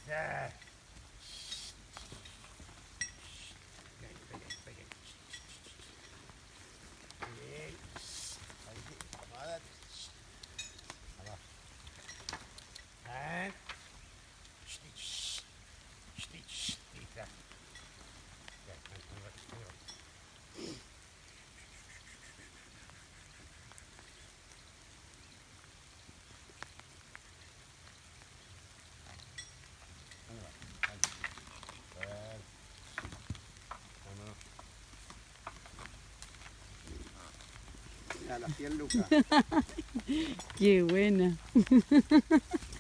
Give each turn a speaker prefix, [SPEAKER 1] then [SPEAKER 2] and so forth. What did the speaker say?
[SPEAKER 1] Ah. Ven, ven, ven. Bien. Ahí sí. Vamos. Vamos. Ah. Stitch. Stitch. Stitch. Ya,
[SPEAKER 2] Mira, la piel Luca.
[SPEAKER 3] Qué buena.